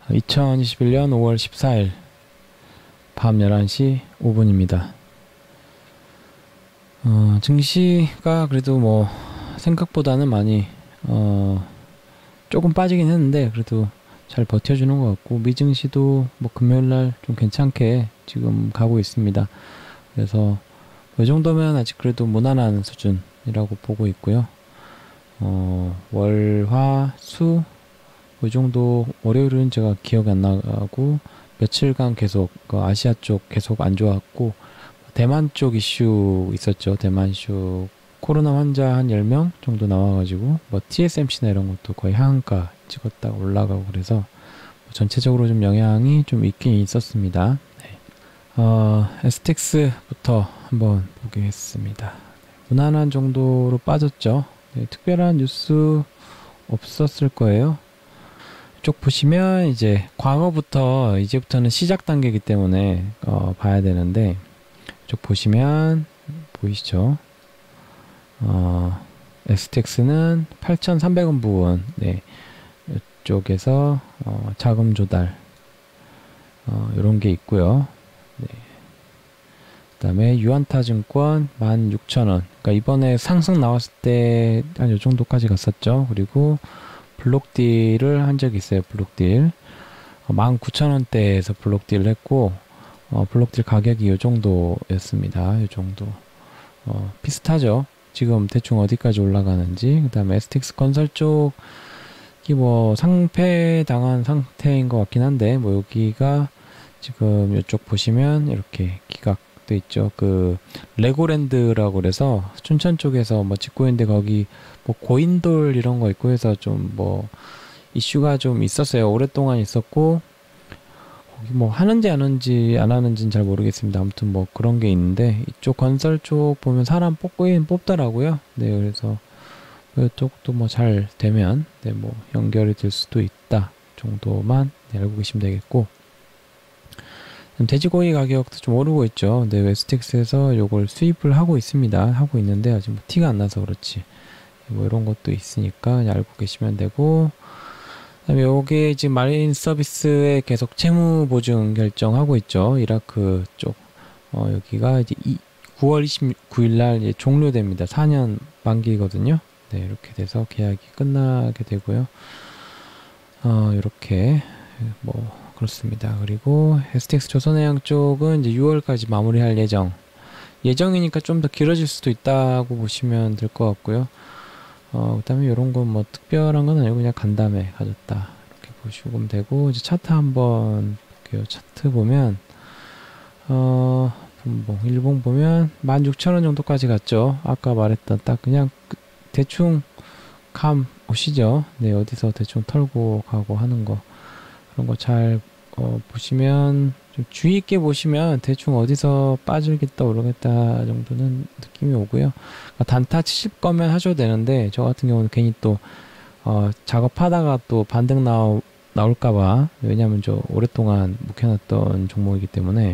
2021년 5월 14일 밤 11시 5분입니다. 증시가 그래도 뭐 생각보다는 많이 조금 빠지긴 했는데 그래도 잘 버텨주는 것 같고, 미증시도 뭐 금요일날 좀 괜찮게 지금 가고 있습니다. 그래서 이 정도면 아직 그래도 무난한 수준이라고 보고 있고요. 월, 화, 수 이 정도, 월요일은 제가 기억이 안 나고 며칠간 계속 아시아 쪽 계속 안 좋았고, 대만 쪽 이슈 있었죠. 대만 이슈 코로나 환자 한 10명 정도 나와가지고 뭐 TSMC나 이런 것도 거의 하한가 찍었다가 올라가고, 그래서 전체적으로 좀 영향이 좀 있긴 있었습니다. 네. STX부터 한번 보겠습니다. 무난한 정도로 빠졌죠. 네, 특별한 뉴스 없었을 거예요. 이쪽 보시면 이제 과거부터 이제부터는 시작 단계이기 때문에 봐야 되는데, 이쪽 보시면 보이시죠? STX는 8,300원 부분, 네, 이쪽에서 자금 조달 이런 게 있고요. 네. 그다음에 유안타증권 16,000원. 그러니까 이번에 상승 나왔을 때 한 요 정도까지 갔었죠. 그리고 블록딜을 한 적이 있어요. 블록딜 19,000원대에서 블록딜을 했고, 블록딜 가격이 요 정도였습니다. 요 정도. 비슷하죠. 지금 대충 어디까지 올라가는지. 그 다음에 STX 건설 쪽이 뭐 상패 당한 상태인 것 같긴 한데, 뭐 여기가 지금 이쪽 보시면 이렇게 기각돼 있죠. 그 레고랜드라고 그래서 춘천 쪽에서 뭐 짓고 있는데, 거기 뭐 고인돌 이런 거 있고 해서 좀 뭐 이슈가 좀 있었어요. 오랫동안 있었고, 거기 뭐 하는지 안 하는지는 잘 모르겠습니다. 아무튼 뭐 그런 게 있는데, 이쪽 건설 쪽 보면 사람 뽑더라고요. 네, 그래서 이쪽도 뭐 잘 되면 네, 뭐 연결이 될 수도 있다 정도만 알고 계시면 되겠고, 돼지고기 가격도 좀 오르고 있죠. 네, STX에서 요걸 수입을 하고 있습니다. 하고 있는데 아직 뭐 티가 안 나서 그렇지. 뭐 이런 것도 있으니까 알고 계시면 되고, 그다음에 요게 지금 마린 서비스에 계속 채무 보증 결정하고 있죠. 이라크 쪽. 여기가 이제 9월 29일 날 이제 종료됩니다. 4년 만기거든요. 네, 이렇게 돼서 계약이 끝나게 되고요. 이렇게 뭐 그렇습니다. 그리고 STX 조선해양 쪽은 이제 6월까지 마무리할 예정이니까 좀 더 길어질 수도 있다고 보시면 될 것 같고요. 그 다음에 이런 건 뭐 특별한 건 아니고 그냥 간담회 가졌다 이렇게 보시면 되고, 이제 차트 한번 볼게요. 차트 보면 분봉 일봉 보면 16,000원 정도까지 갔죠. 아까 말했던 딱 그냥 대충 감 오시죠. 네, 어디서 대충 털고 가고 하는 거, 그런 거 잘 보시면, 좀 주의 있게 보시면 대충 어디서 빠지겠다 오르겠다 정도는 느낌이 오고요. 그러니까 단타 치실 거면 하셔도 되는데, 저 같은 경우는 괜히 또 작업하다가 또 반등 나올까봐, 왜냐면 저 오랫동안 묵혀놨던 종목이기 때문에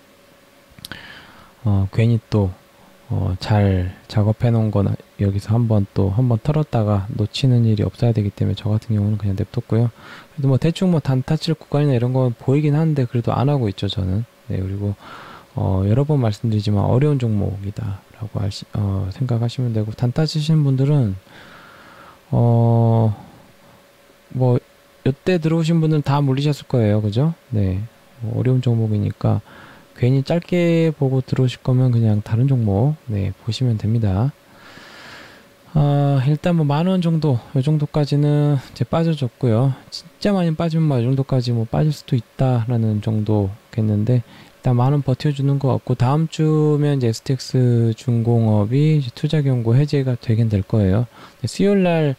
괜히 또 잘 작업해 놓은 거나 여기서 한번 털었다가 놓치는 일이 없어야 되기 때문에 저 같은 경우는 그냥 냅뒀고요. 그래도 뭐 대충 뭐 단타 칠 구간이나 이런 건 보이긴 하는데 그래도 안 하고 있죠, 저는. 네, 그리고 여러 번 말씀드리지만 어려운 종목이다 라고 생각하시면 되고, 단타 치시는 분들은 뭐 이때 들어오신 분들은 다 물리셨을 거예요. 그죠? 네, 뭐 어려운 종목이니까 괜히 짧게 보고 들어오실 거면 그냥 다른 종목 네, 보시면 됩니다. 일단 뭐 10,000원 정도, 이 정도까지는 이제 빠져줬고요. 진짜 많이 빠지면 뭐 이 정도까지 뭐 빠질 수도 있다라는 정도겠는데, 일단 10,000원 버텨주는 것 같고, 다음 주면 이제 STX 중공업이 이제 투자 경고 해제가 되긴 될 거예요. 수요일날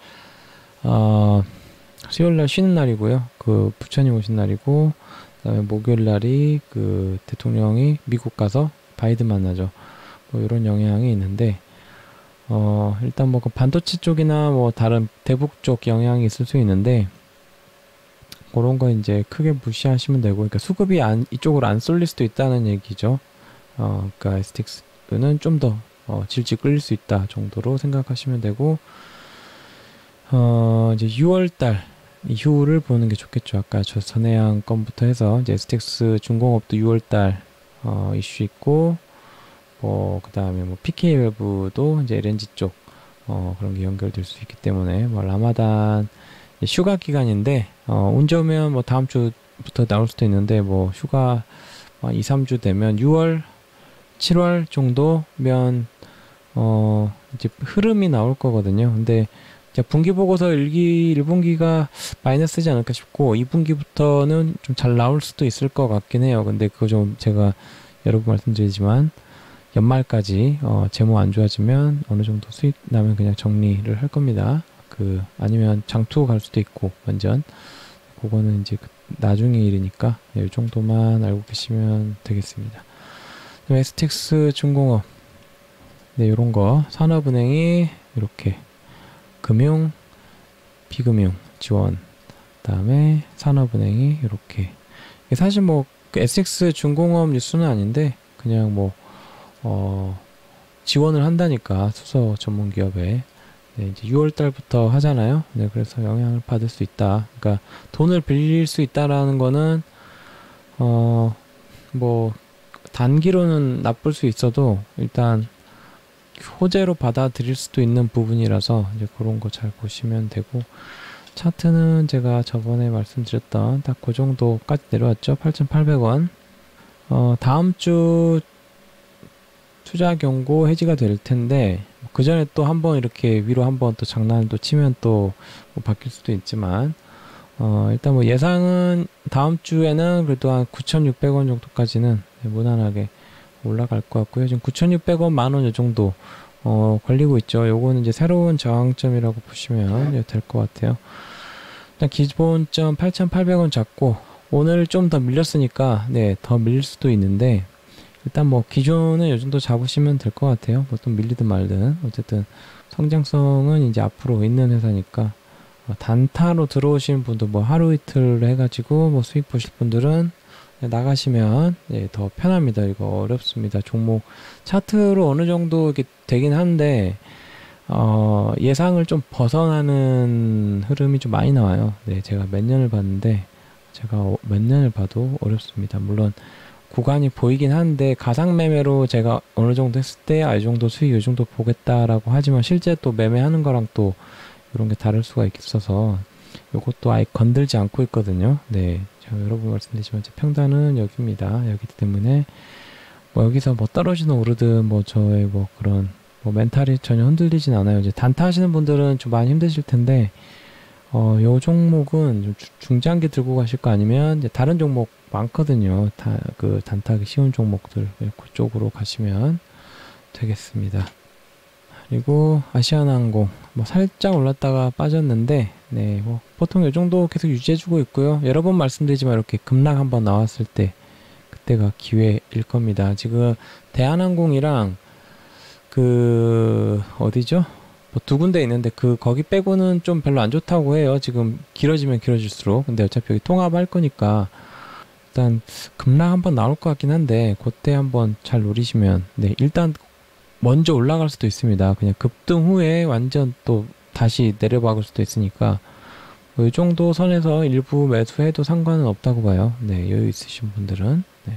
쉬는 날이고요. 그 부처님 오신 날이고, 그다음에 목요일 날이 그 대통령이 미국 가서 바이든 만나죠. 뭐 이런 영향이 있는데, 일단 뭐 그 반도체 쪽이나 뭐 다른 대북 쪽 영향이 있을 수 있는데, 그런 거 이제 크게 무시하시면 되고, 그러니까 수급이 이쪽으로 안 쏠릴 수도 있다는 얘기죠. 그러니까 STX는 좀 더 질질 끌릴 수 있다 정도로 생각하시면 되고, 이제 6월달 이후를 보는 게 좋겠죠. 아까 저 전해양 건부터 해서 이제 STX 중공업도 6월달 이슈 있고, 뭐 그 다음에 뭐 PK 밸브도 이제 LNG 쪽 그런 게 연결될 수 있기 때문에 뭐 라마단 휴가 기간인데 운 좋으면 뭐 다음 주부터 나올 수도 있는데 뭐 휴가 2, 3주 되면 6월, 7월 정도면 이제 흐름이 나올 거거든요. 근데 이제 분기 보고서 1분기가 마이너스지 않을까 싶고 2분기부터는 좀 잘 나올 수도 있을 것 같긴 해요. 근데 그거 좀 제가 여러 번 말씀드리지만 연말까지 재무 안 좋아지면 어느 정도 수익 나면 그냥 정리를 할 겁니다. 아니면 장투 갈 수도 있고 완전 그거는 이제 나중의 일이니까 이 정도만 알고 계시면 되겠습니다. STX 중공업 네, 요런 거 산업은행이 이렇게 금융, 비금융 지원 그다음에 산업은행이 이렇게 사실 뭐 STX 중공업 뉴스는 아닌데 그냥 뭐 지원을 한다니까 수소 전문 기업에 네, 이제 6월 달부터 하잖아요. 네, 그래서 영향을 받을 수 있다. 그러니까 돈을 빌릴 수 있다라는 거는 뭐 단기로는 나쁠 수 있어도 일단 호재로 받아들일 수도 있는 부분이라서 이제 그런 거 잘 보시면 되고 차트는 제가 저번에 말씀드렸던 딱 그 정도까지 내려왔죠. 8,800원. 다음 주 투자 경고 해지가 될 텐데 그 전에 또 한번 이렇게 위로 한번 또 장난을 또 치면 또 뭐 바뀔 수도 있지만 일단 뭐 예상은 다음 주에는 그래도 한 9,600원 정도까지는 무난하게 올라갈 것 같고요. 지금 9,600원 만원 요 정도 걸리고 있죠. 요거는 이제 새로운 저항점이라고 보시면 될 것 같아요. 일단 기본점 8,800원 잡고 오늘 좀 더 밀렸으니까 네, 더 밀릴 수도 있는데 일단 뭐 기존은 요 정도 잡으시면 될 것 같아요. 뭐 또 밀리든 말든 어쨌든 성장성은 이제 앞으로 있는 회사니까 단타로 들어오신 분도 뭐 하루 이틀 해가지고 뭐 수익 보실 분들은 나가시면 더 편합니다. 이거 어렵습니다. 종목 차트로 어느 정도 이렇게 되긴 한데 예상을 좀 벗어나는 흐름이 좀 많이 나와요. 네, 제가 몇 년을 봤는데 제가 몇 년을 봐도 어렵습니다. 물론 구간이 보이긴 한데 가상매매로 제가 어느 정도 했을 때 이 정도 수익 이 정도 보겠다라고 하지만 실제 또 매매하는 거랑 또 이런 게 다를 수가 있어서 요것도 아예 건들지 않고 있거든요. 네, 제가 여러 번 말씀드리지만 제 평단은 여기입니다. 여기 때문에 뭐 여기서 뭐 떨어지든 오르든 뭐 저의 뭐 그런 뭐 멘탈이 전혀 흔들리진 않아요. 이제 단타 하시는 분들은 좀 많이 힘드실 텐데 요 종목은 좀 중장기 들고 가실 거 아니면 이제 다른 종목 많거든요. 그 단타하기 쉬운 종목들 그쪽으로 가시면 되겠습니다. 그리고 아시아나항공 뭐 살짝 올랐다가 빠졌는데 네, 뭐 보통 이 정도 계속 유지해주고 있고요. 여러 번 말씀드리지만 이렇게 급락 한번 나왔을 때 그때가 기회일 겁니다. 지금 대한항공이랑 어디죠? 뭐 두 군데 있는데 거기 빼고는 좀 별로 안 좋다고 해요. 지금 길어지면 길어질수록. 근데 어차피 여기 통합할 거니까 일단 급락 한번 나올 것 같긴 한데 그때 한번 잘 노리시면 네, 일단 먼저 올라갈 수도 있습니다. 그냥 급등 후에 완전 또 다시 내려박을 수도 있으니까 뭐 이 정도 선에서 일부 매수해도 상관은 없다고 봐요. 네, 여유 있으신 분들은. 네.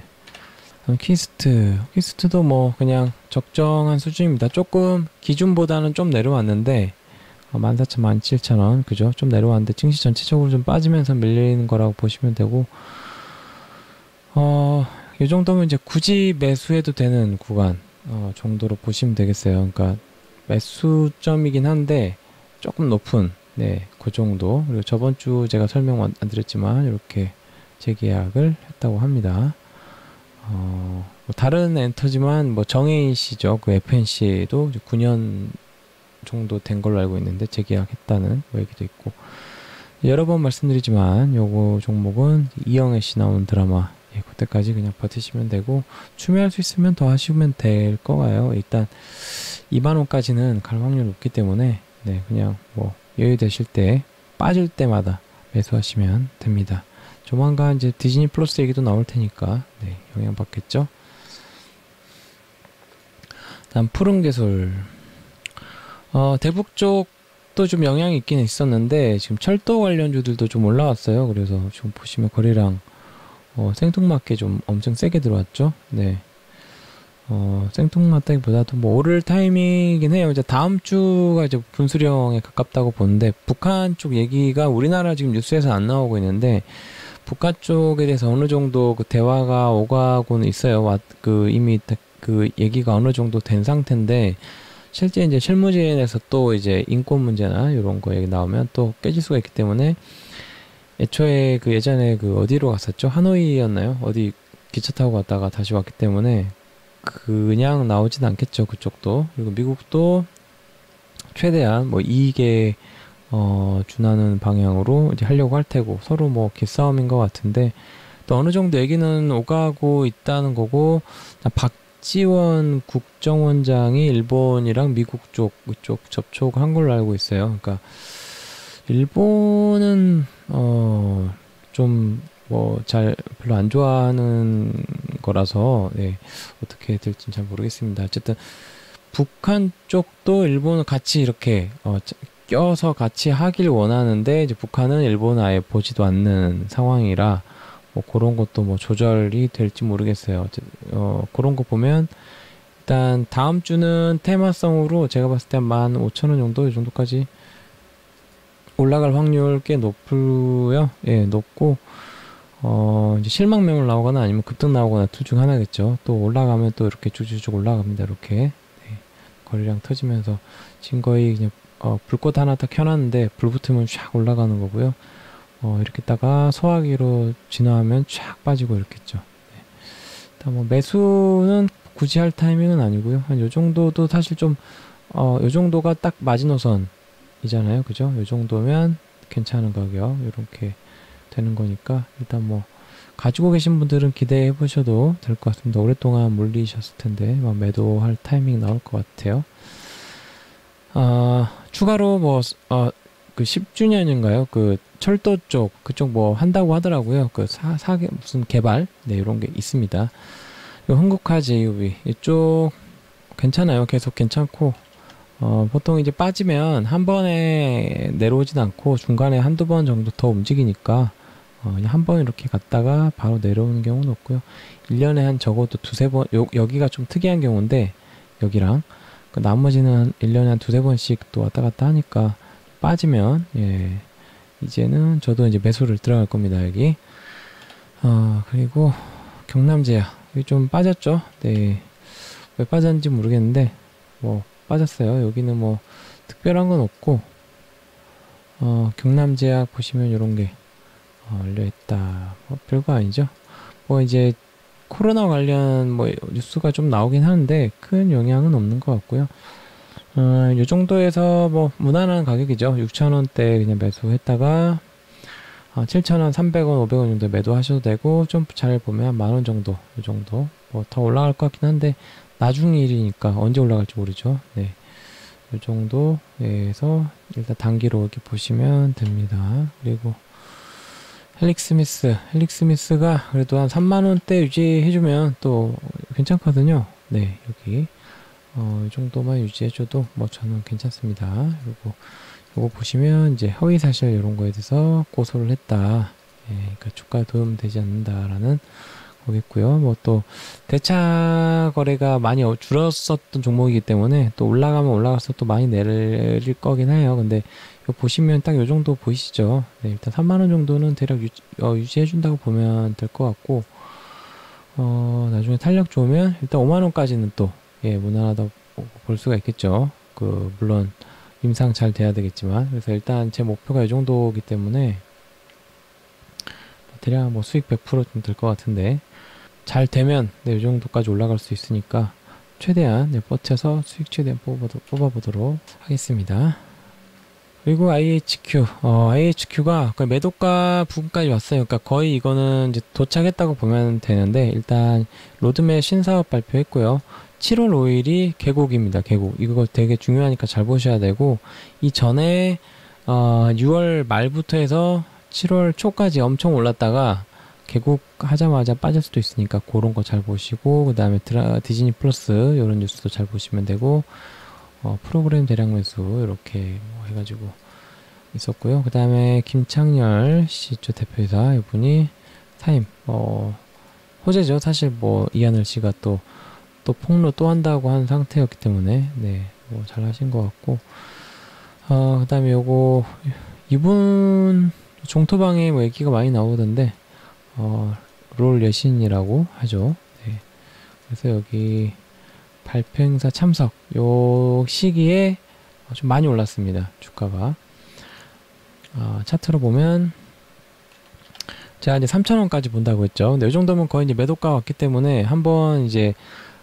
퀴스트도 뭐 그냥 적정한 수준입니다. 조금 기준보다는 좀 내려왔는데 14,000, 17,000원 그죠? 좀 내려왔는데 증시 전체적으로 좀 빠지면서 밀리는 거라고 보시면 되고 이 정도면 이제 굳이 매수해도 되는 구간 정도로 보시면 되겠어요. 그러니까 매수점이긴 한데 조금 높은 네, 그 정도. 그리고 저번 주 제가 설명 안 드렸지만 이렇게 재계약을 했다고 합니다. 뭐 다른 엔터지만 뭐 정혜인 씨죠. 그 FNC도 9년 정도 된 걸로 알고 있는데 재계약했다는 뭐 얘기도 있고 여러 번 말씀드리지만 요거 종목은 이영애 씨 나온 드라마 그때까지 그냥 버티시면 되고 추매할 수 있으면 더 하시면 될 거예요. 일단 2만원까지는 갈 확률이 높기 때문에 네, 그냥 뭐 여유 되실 때 빠질 때마다 매수하시면 됩니다. 조만간 이제 디즈니 플러스 얘기도 나올 테니까 네, 영향 받겠죠. 다음 푸른개솔 대북 쪽 그것도 좀 영향이 있긴 있었는데 지금 철도 관련주들도 좀 올라왔어요. 그래서 지금 보시면 거래량 생뚱맞게 좀 엄청 세게 들어왔죠. 네. 생뚱맞다기보다도 뭐 오를 타이밍이긴 해요. 이제 다음 주가 이제 분수령에 가깝다고 보는데, 북한 쪽 얘기가 우리나라 지금 뉴스에서 안 나오고 있는데, 북한 쪽에 대해서 어느 정도 그 대화가 오가고는 있어요. 이미 그 얘기가 어느 정도 된 상태인데, 실제 이제 실무진에서 또 이제 인권 문제나 이런 거 얘기 나오면 또 깨질 수가 있기 때문에, 애초에 그 예전에 그 어디로 갔었죠? 하노이였나요? 어디 기차 타고 갔다가 다시 왔기 때문에 그냥 나오진 않겠죠. 그쪽도. 그리고 미국도 최대한 뭐 이익에 준하는 방향으로 이제 하려고 할 테고, 서로 뭐 기싸움인 것 같은데, 또 어느 정도 얘기는 오가고 있다는 거고, 박지원 국정원장이 일본이랑 미국 그쪽 접촉한 걸로 알고 있어요. 그러니까 일본은 좀 뭐 별로 안 좋아하는 거라서, 네, 어떻게 될지는 잘 모르겠습니다. 어쨌든 북한 쪽도 일본을 같이 이렇게 껴서 같이 하길 원하는데, 이제 북한은 일본을 아예 보지도 않는 상황이라 뭐 그런 것도 뭐 조절이 될지 모르겠어요. 그런 거 보면 일단 다음 주는 테마성으로 제가 봤을 때 15,000원 정도, 이 정도까지 올라갈 확률 꽤 높고요. 예, 높고, 이제 실망 매물 나오거나 아니면 급등 나오거나 둘 중 하나겠죠. 또 올라가면 또 이렇게 쭉쭉쭉 올라갑니다. 이렇게. 네. 거래량 터지면서 지금 거의 그냥 불꽃 하나 딱 켜놨는데 불 붙으면 쫙 올라가는 거고요. 이렇게 있다가 소화기로 진화하면 쫙 빠지고 이렇겠죠. 네. 일단 뭐 매수는 굳이 할 타이밍은 아니고요. 한 요 정도도 사실 좀 요 정도가 딱 마지노선이잖아요. 그죠? 요 정도면 괜찮은 가격 이렇게 되는 거니까, 일단 뭐 가지고 계신 분들은 기대해 보셔도 될 것 같습니다. 오랫동안 몰리셨을 텐데 막 매도할 타이밍 나올 것 같아요. 추가로 그 10주년인가요? 그 철도 그쪽 뭐 한다고 하더라고요. 그 무슨 개발, 네, 이런 게 있습니다. 요 흥국화 JUB 이쪽 괜찮아요. 계속 괜찮고, 보통 이제 빠지면 한 번에 내려오진 않고 중간에 한두 번 정도 더 움직이니까 그냥 한 번 이렇게 갔다가 바로 내려오는 경우는 없고요. 1년에 한 적어도 두세 번, 여기가 좀 특이한 경우인데, 여기랑 그 나머지는 1년에 한 두세 번씩 또 왔다 갔다 하니까 빠지면, 예, 이제는 저도 이제 매수를 들어갈 겁니다. 여기. 그리고 경남제약 여기 좀 빠졌죠. 네, 왜 빠졌는지 모르겠는데 뭐 빠졌어요. 여기는 뭐 특별한 건 없고, 경남제약 보시면 이런 게 열려있다. 뭐 별거 아니죠. 뭐 이제 코로나 관련 뭐 뉴스가 좀 나오긴 하는데 큰 영향은 없는 것 같고요. 이 정도에서 뭐 무난한 가격이죠. 6,000원대 그냥 매수했다가 7,000원, 300원, 500원 정도 매도하셔도 되고, 좀 잘 보면 한 만원 정도, 이 정도. 뭐 더 올라갈 것 같긴 한데 나중 일이니까 언제 올라갈지 모르죠. 네, 이 정도에서 일단 단기로 이렇게 보시면 됩니다. 그리고 헬릭스미스가 그래도 한 3만원대 유지해주면 또 괜찮거든요. 네, 여기 이 정도만 유지해줘도 뭐 저는 괜찮습니다. 그리고 요거 보시면 이제 허위 사실 이런 거에 대해서 고소를 했다. 예, 그러니까 주가 도움 되지 않는다라는 거겠고요. 뭐 또 대차 거래가 많이 줄었었던 종목이기 때문에 또 올라가면 올라가서 또 많이 내릴 거긴 해요. 근데 요 보시면 딱 요 정도 보이시죠? 네, 일단 3만원 정도는 대략 유지해준다고 보면 될 것 같고, 나중에 탄력 좋으면 일단 5만원까지는 또, 예, 무난하다 볼 수가 있겠죠. 물론 임상 잘 돼야 되겠지만, 그래서 일단 제 목표가 이 정도이기 때문에 대략 뭐 수익 100% 좀 될 것 같은데, 잘 되면 네, 이 정도까지 올라갈 수 있으니까 최대한 네, 버텨서 수익 최대한 뽑아보도록 하겠습니다. 그리고 IHQ가 거의 매도가 부분까지 왔어요. 그러니까 거의 이거는 이제 도착했다고 보면 되는데, 일단 로드맵 신사업 발표했고요. 7월 5일이 개국입니다. 개국. 이거 되게 중요하니까 잘 보셔야 되고, 이 전에 6월 말부터 해서 7월 초까지 엄청 올랐다가 개국하자마자 빠질 수도 있으니까 그런 거 잘 보시고, 그 다음에 디즈니 플러스 이런 뉴스도 잘 보시면 되고, 프로그램 대량 매수 이렇게 뭐 해가지고 있었고요. 그 다음에 김창렬 C조 대표이사 이분이 사임 호재죠. 사실 뭐 이하늘 씨가 또 폭로 또 한다고 한 상태였기 때문에 네, 뭐 잘 하신 것 같고 그 다음에 요거 이분 종토방에 뭐 얘기가 많이 나오던데 롤 여신이라고 하죠. 네. 그래서 여기 발표 행사 참석 요 시기에 좀 많이 올랐습니다. 주가가 차트로 보면 제가 이제 3,000원까지 본다고 했죠. 근데 이 정도면 거의 이제 매도가 왔기 때문에 한번 이제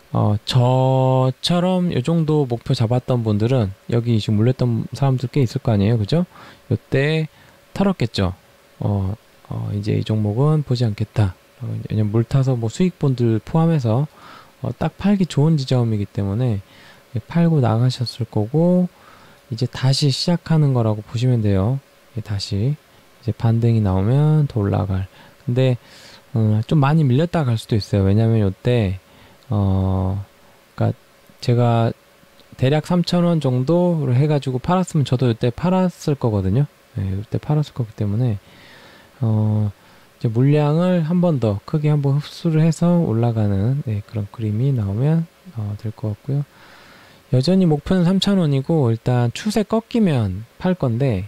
저처럼 이 정도 목표 잡았던 분들은 여기 지금 물렸던 사람들 꽤 있을 거 아니에요, 그죠? 요때 털었겠죠. 이제 이 종목은 보지 않겠다. 왜냐면 물 타서 뭐 수익분들 포함해서 딱 팔기 좋은 지점이기 때문에 팔고 나가셨을 거고 이제 다시 시작하는 거라고 보시면 돼요. 다시 이제 반등이 나오면 더 올라갈. 근데 좀 많이 밀렸다 갈 수도 있어요. 왜냐면 요때 그러니까 제가 대략 3,000원 정도를 해가지고 팔았으면 저도 이때 팔았을 거거든요. 네, 이때 팔았을 거기 때문에 이제 물량을 한 번 더 크게 한번 흡수를 해서 올라가는 네, 그런 그림이 나오면 될 것 같고요. 여전히 목표는 3,000원이고 일단 추세 꺾이면 팔 건데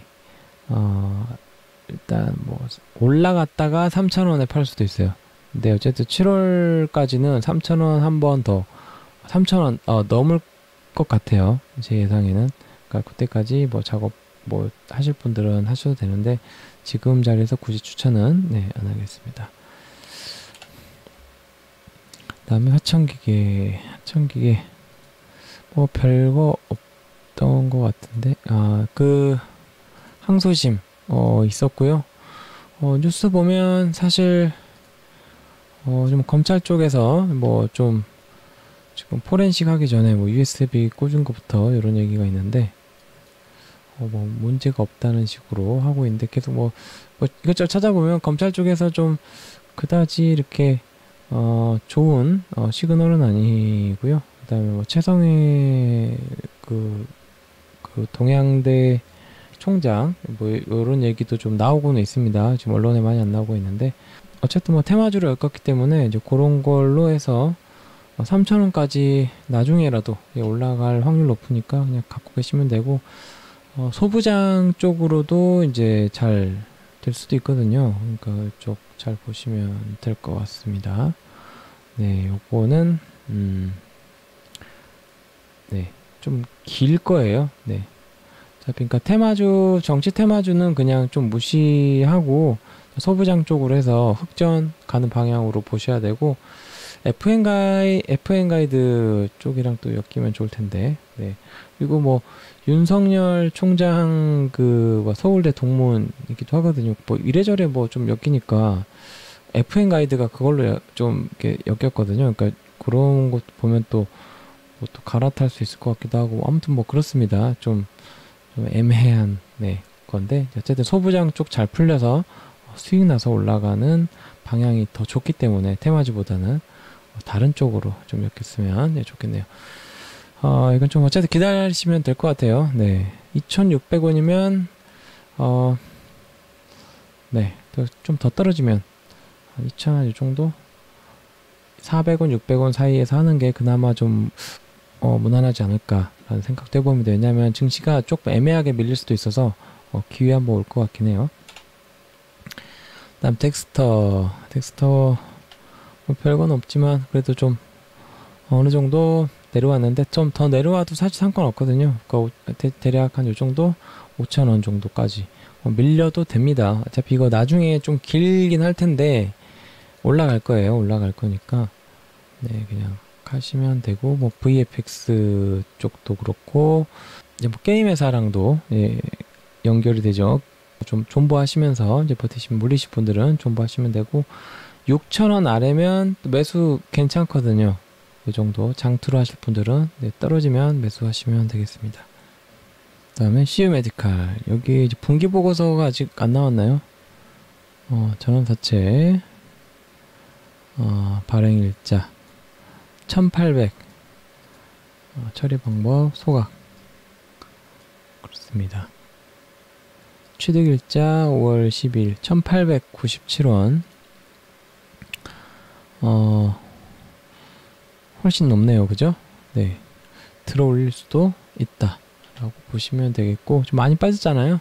일단 뭐 올라갔다가 3,000원에 팔 수도 있어요. 근데 어쨌든 7월까지는 3,000원 한 번 더 3,000원 넘을 것 같아요. 제 예상에는. 그러니까 그때까지 뭐 작업 뭐 하실 분들은 하셔도 되는데 지금 자리에서 굳이 추천은 네, 안 하겠습니다. 그다음에 하청기계 뭐 별거 없던 것 같은데 그 항소심 있었고요. 뉴스 보면 사실 좀 검찰 쪽에서 뭐 좀 지금 포렌식 하기 전에 뭐 USB 꽂은 것부터 이런 얘기가 있는데 뭐 문제가 없다는 식으로 하고 있는데 계속 뭐 이것저것 찾아보면 검찰 쪽에서 좀 그다지 이렇게 좋은 시그널은 아니고요. 그다음에 뭐 최성해 그 동양대 총장 뭐 이런 얘기도 좀 나오고는 있습니다. 지금 언론에 많이 안 나오고 있는데 어쨌든 뭐 테마주를 엮었기 때문에 이제 그런 걸로 해서 3,000원까지 나중에라도 올라갈 확률 높으니까 그냥 갖고 계시면 되고 소부장 쪽으로도 이제 잘 될 수도 있거든요. 그러니까 이쪽 잘 보시면 될 것 같습니다. 네, 요거는 네, 좀 길 거예요. 네. 자, 그러니까 테마주, 정치 테마주는 그냥 좀 무시하고 소부장 쪽으로 해서 흑전 가는 방향으로 보셔야 되고 FN 가이드 쪽이랑 또 엮이면 좋을 텐데. 네. 그리고 뭐 윤석열 총장 뭐 서울대 동문이기도 하거든요. 뭐 이래저래 뭐 좀 엮이니까 FN 가이드가 그걸로 좀 이렇게 엮였거든요. 그러니까 그런 것 보면 또 뭐 또 갈아탈 수 있을 것 같기도 하고 아무튼 뭐 그렇습니다. 좀 애매한 네 건데 어쨌든 소부장 쪽 잘 풀려서 수익 나서 올라가는 방향이 더 좋기 때문에 테마주보다는 다른 쪽으로 좀 엮였으면 네, 좋겠네요. 이건 좀 어쨌든 기다리시면 될 것 같아요. 네, 2,600원이면 네, 좀 더 떨어지면 2,000원 이 정도 400원, 600원 사이에서 하는 게 그나마 좀 무난하지 않을까라는 생각도 해봅니다. 왜냐하면 증시가 조금 애매하게 밀릴 수도 있어서 기회 한번 올 것 같긴 해요. 다음 덱스터 뭐 별건 없지만 그래도 좀 어느 정도 내려왔는데 좀 더 내려와도 사실 상관없거든요. 그러니까 대략 한 요 정도 5,000원 정도까지 밀려도 됩니다. 어차피 이거 나중에 좀 길긴 할 텐데 올라갈 거예요. 올라갈 거니까 네 그냥 하시면 되고 뭐 VFX 쪽도 그렇고 이제 뭐 게임 회사랑도 예, 연결이 되죠. 좀 존버하시면서 이제 버티시면 물리실 분들은 존버하시면 되고 6,000원 아래면 매수 괜찮거든요. 이 정도 장투로 하실 분들은 네, 떨어지면 매수하시면 되겠습니다. 그 다음에 CU 메디칼 여기 이제 분기 보고서가 아직 안 나왔나요? 전원사채 발행일자 1,800 처리 방법 소각 있습니다. 취득일자 5월 10일 1897원. 훨씬 높네요. 그죠? 네. 들어 올릴 수도 있다 라고 보시면 되겠고, 좀 많이 빠졌잖아요.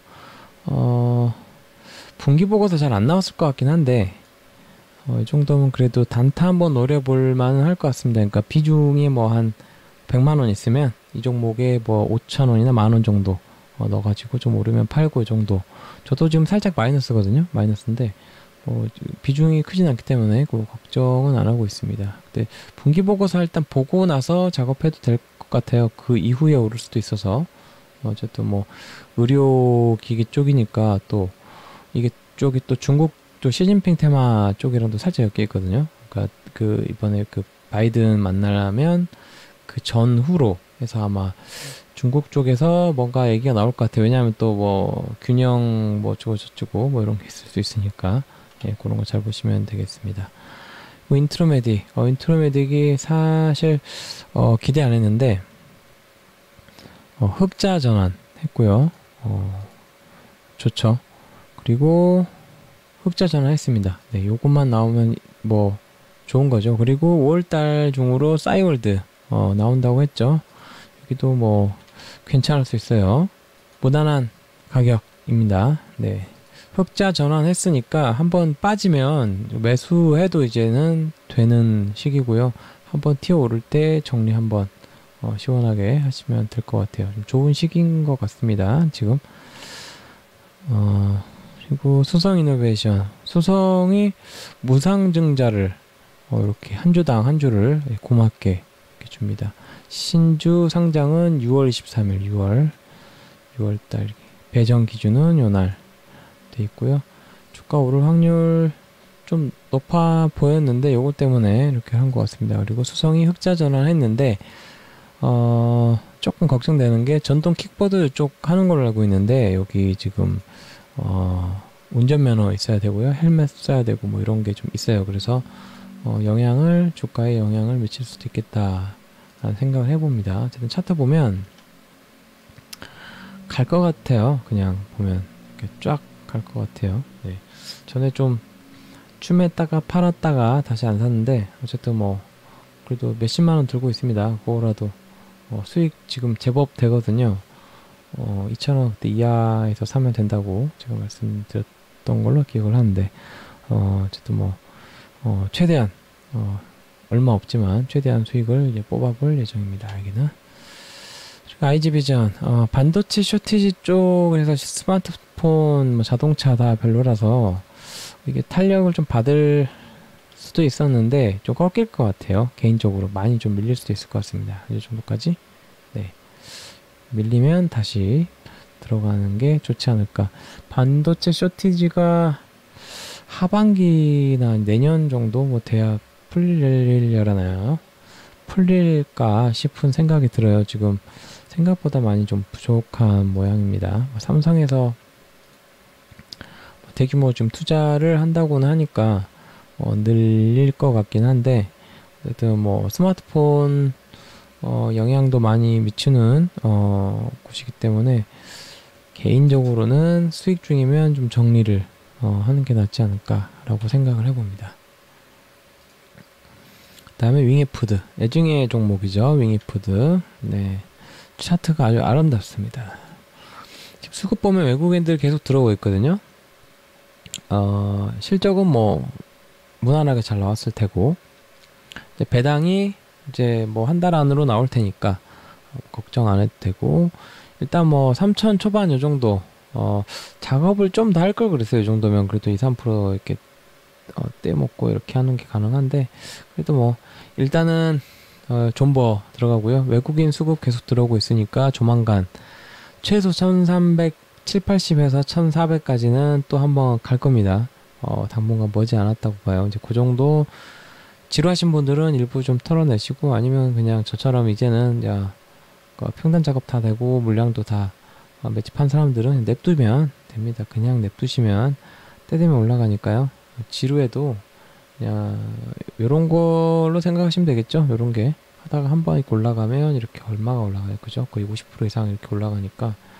분기 보고서 잘 안 나왔을 것 같긴 한데, 이 정도면 그래도 단타 한번 노려볼 만은 할 것 같습니다. 그러니까 비중이 뭐 한 100만원 있으면 이 종목에 뭐 5천원이나 만원 정도 넣어가지고 좀 오르면 팔고, 이 정도. 저도 지금 살짝 마이너스거든요. 마이너스인데 비중이 크진 않기 때문에 그 걱정은 안 하고 있습니다. 근데 분기 보고서 일단 보고 나서 작업해도 될 것 같아요. 그 이후에 오를 수도 있어서. 어쨌든 뭐 의료기기 쪽이니까, 또 이게 쪽이 또 중국 또 시진핑 테마 쪽이랑도 살짝 엮여 있거든요. 그러니까 그 이번에 그 바이든 만나려면 그 전후로 해서 아마 중국 쪽에서 뭔가 얘기가 나올 것 같아요. 왜냐하면 또 뭐 균형 뭐 어쩌고 저쩌고 뭐 이런 게 있을 수 있으니까. 예, 그런 거 잘 보시면 되겠습니다. 인트로메딕, 인트로메딕이 사실 기대 안 했는데 흑자 전환 했고요. 좋죠. 그리고 흑자 전환 했습니다. 네, 요것만 나오면 뭐 좋은 거죠. 그리고 5월달 중으로 싸이월드 나온다고 했죠. 여기도 뭐 괜찮을 수 있어요. 무난한 가격입니다. 네. 흑자 전환했으니까 한번 빠지면 매수해도 이제는 되는 시기고요. 한번 튀어 오를 때 정리 한번 시원하게 하시면 될 것 같아요. 좀 좋은 시기인 것 같습니다. 지금. 그리고 수성이노베이션, 수성이 무상증자를 이렇게 한 주당 한 주를 고맙게 이렇게 줍니다. 신주 상장은 6월 23일 6월달 배정 기준은 요날 돼 있고요. 주가 오를 확률 좀 높아 보였는데 요거 때문에 이렇게 한 것 같습니다. 그리고 수성이 흑자 전환했는데 조금 걱정되는 게 전동 킥보드 쪽 하는 걸로 알고 있는데, 여기 지금 운전면허 있어야 되고요, 헬멧 써야 되고 뭐 이런 게 좀 있어요. 그래서 주가에 영향을 미칠 수도 있겠다 라는 생각을 해봅니다. 어쨌든 차트 보면 갈 것 같아요. 그냥 보면 이렇게 쫙 갈 것 같아요. 네. 전에 좀 춤했다가 팔았다가 다시 안 샀는데, 어쨌든 뭐 그래도 몇십만원 들고 있습니다. 그거라도 수익 지금 제법 되거든요. 2,000원대 이하에서 사면 된다고 제가 말씀드렸던 걸로 기억을 하는데, 어쨌든 뭐 최대한 얼마 없지만 최대한 수익을 이제 뽑아볼 예정입니다. 여기는 IG비전, 반도체 쇼티지 쪽에서 스마트폰, 뭐 자동차 다 별로라서 이게 탄력을 좀 받을 수도 있었는데 좀 꺾일 것 같아요. 개인적으로 많이 좀 밀릴 수도 있을 것 같습니다. 이 정도까지. 네. 밀리면 다시 들어가는 게 좋지 않을까. 반도체 쇼티지가 하반기나 내년 정도 뭐 돼야 풀리려나요? 풀릴까 싶은 생각이 들어요. 지금 생각보다 많이 좀 부족한 모양입니다. 삼성에서 대규모 좀 투자를 한다고는 하니까 늘릴 것 같긴 한데, 어쨌든 뭐 스마트폰 영향도 많이 미치는 곳이기 때문에 개인적으로는 수익 중이면 좀 정리를 하는 게 낫지 않을까 라고 생각을 해봅니다. 그 다음에 윙이푸드, 애증의 종목이죠. 윙이푸드. 네, 차트가 아주 아름답습니다. 지금 수급 보면 외국인들 계속 들어오고 있거든요. 실적은 뭐 무난하게 잘 나왔을 테고, 이제 배당이 이제 뭐 한 달 안으로 나올 테니까 걱정 안 해도 되고, 일단 뭐 3천 초반 요 정도 작업을 좀 더 할 걸 그랬어요. 이 정도면 그래도 2~3% 이렇게 떼먹고 이렇게 하는 게 가능한데, 그래도 뭐 일단은 존버 들어가고요. 외국인 수급 계속 들어오고 있으니까 조만간 최소 1370~80에서 1400까지는 또 한번 갈 겁니다. 당분간 머지 않았다고 봐요. 이제 그 정도 지루하신 분들은 일부 좀 털어내시고, 아니면 그냥 저처럼 이제는 평단 작업 다 되고 물량도 다 매집한 사람들은 냅두면 됩니다. 그냥 냅두시면 때 되면 올라가니까요. 지루해도 그냥 요런 걸로 생각하시면 되겠죠. 요런 게 하다가 한번 이렇게 올라가면 이렇게 얼마가 올라가요. 그죠? 거의 50% 이상 이렇게 올라가니까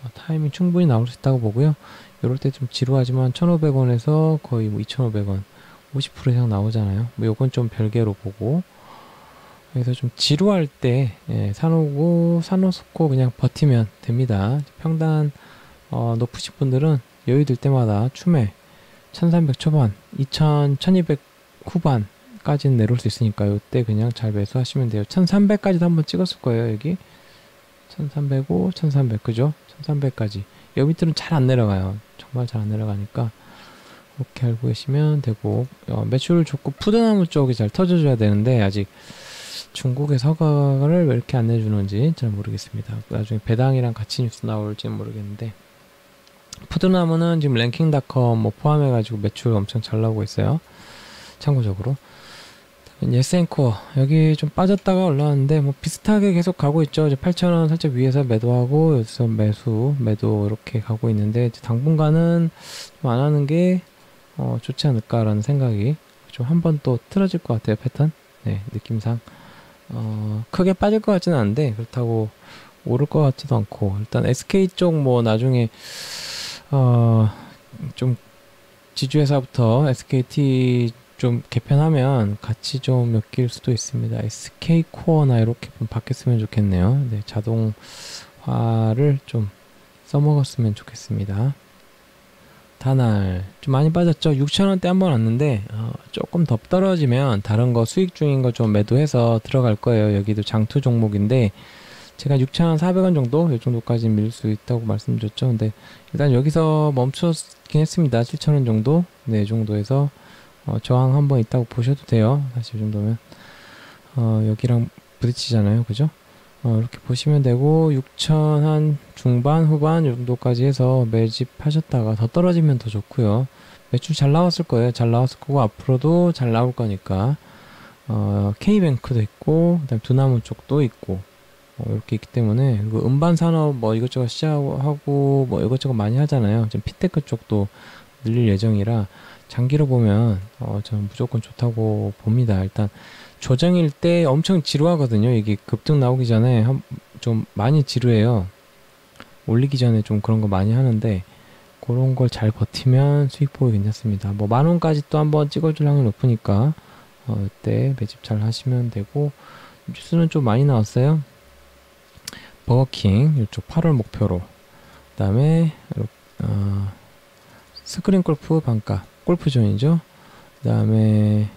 타이밍 충분히 나올 수 있다고 보고요. 이럴 때 좀 지루하지만 1,500원에서 거의 뭐 2,500원 50% 이상 나오잖아요. 뭐 요건 좀 별개로 보고, 그래서 좀 지루할 때 사놓고 그냥 버티면 됩니다. 평단 높으신 분들은 여유 될 때마다 추매 1300 초반, 1200 후반까지는 내려올 수 있으니까 요때 그냥 잘 매수하시면 돼요. 1300까지도 한번 찍었을 거예요. 여기 1305, 1300 그죠? 1300까지. 여기 밑으로는 잘 안 내려가요. 정말 잘 안 내려가니까 이렇게 알고 계시면 되고, 매출 좋고 푸드나무 쪽이 잘 터져줘야 되는데 아직 중국에서 허가를 왜 이렇게 안 내주는지 잘 모르겠습니다. 나중에 배당이랑 같이 뉴스 나올지는 모르겠는데, 푸드나무는 지금 랭킹닷컴 뭐 포함해가지고 매출 엄청 잘 나오고 있어요. 참고적으로. 예스앤코어 여기 좀 빠졌다가 올라왔는데 뭐 비슷하게 계속 가고 있죠. 이제 8,000원 살짝 위에서 매도하고 여기서 매도 이렇게 가고 있는데, 이제 당분간은 좀 안 하는 게 좋지 않을까라는 생각이 좀 한 번 또 틀어질 것 같아요. 패턴. 네, 느낌상 크게 빠질 것 같지는 않은데 그렇다고 오를 것 같지도 않고, 일단 SK 쪽 뭐 나중에 좀 지주회사부터 SKT 좀 개편하면 같이 좀 엮일 수도 있습니다. SK 코어나 이렇게 좀 바뀌었으면 좋겠네요. 네, 자동화를 좀 써먹었으면 좋겠습니다. 다날 좀 많이 빠졌죠. 6,000원대 한번 왔는데 조금 더 떨어지면 다른 거 수익 중인 거 좀 매도해서 들어갈 거예요. 여기도 장투 종목인데 제가 6,400원 정도, 이 정도까지 밀 수 있다고 말씀드렸죠. 근데 일단 여기서 멈췄긴 했습니다. 7,000원 정도. 네, 이 정도에서 저항 한번 있다고 보셔도 돼요. 사실 이 정도면 여기랑 부딪히잖아요. 그죠? 이렇게 보시면 되고, 6,000 한 중반 후반 정도까지 해서 매집하셨다가 더 떨어지면 더 좋고요. 매출 잘 나왔을 거예요. 잘 나왔을 거고 앞으로도 잘 나올 거니까. K뱅크도 있고, 그다음 두나무 쪽도 있고, 이렇게 있기 때문에, 그리고 음반 산업 뭐 이것저것 시작하고 뭐 이것저것 많이 하잖아요. 지금 피테크 쪽도 늘릴 예정이라 장기로 보면 저는 무조건 좋다고 봅니다. 일단 조정일 때 엄청 지루하거든요. 이게 급등 나오기 전에 좀 많이 지루해요. 올리기 전에 좀 그런 거 많이 하는데, 그런 걸 잘 버티면 수익 보기 괜찮습니다. 뭐 10,000원까지 또 한번 찍어줄 확률이 높으니까 이때 매집 잘 하시면 되고, 뉴스는 좀 많이 나왔어요. 버거킹 이쪽 8월 목표로, 그 다음에 스크린 골프 반값 골프존이죠. 그 다음에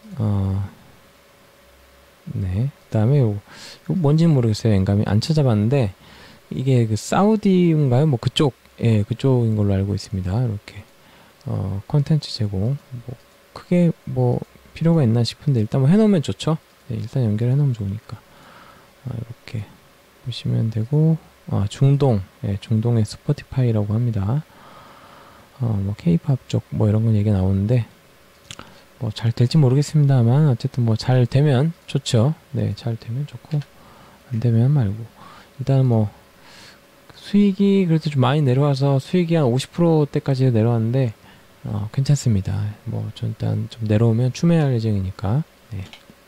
네, 그 다음에 요거 뭔지는 모르겠어요. 엔감이 안 찾아봤는데 이게 그 사우디인가요? 뭐 그쪽, 예, 그쪽인 걸로 알고 있습니다. 이렇게 컨텐츠 제공 뭐 크게 뭐 필요가 있나 싶은데, 일단 뭐 해놓으면 좋죠. 네, 일단 연결해 놓으면 좋으니까 이렇게 보시면 되고, 중동, 예, 중동의 스포티파이라고 합니다. 뭐 케이팝 쪽 뭐 이런 건 얘기 나오는데 뭐 잘 될지 모르겠습니다만, 어쨌든 뭐 잘 되면 좋죠. 네, 잘 되면 좋고 안 되면 말고, 일단 뭐 수익이 그래도 좀 많이 내려와서 수익이 한 50%대까지 내려왔는데 괜찮습니다. 뭐 전 일단 좀 내려오면 추매할 예정이니까. 네.